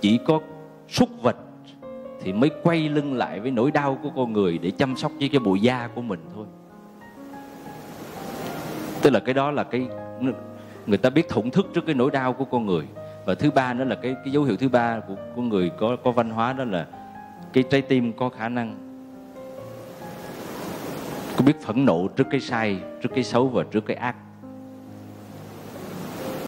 chỉ có súc vật thì mới quay lưng lại với nỗi đau của con người để chăm sóc với cái bộ da của mình thôi. Tức là cái đó là cái người ta biết thổn thức trước cái nỗi đau của con người. Và thứ ba nữa là cái dấu hiệu thứ ba của người có văn hóa, đó là cái trái tim có khả năng có biết phẫn nộ trước cái sai, trước cái xấu và trước cái ác.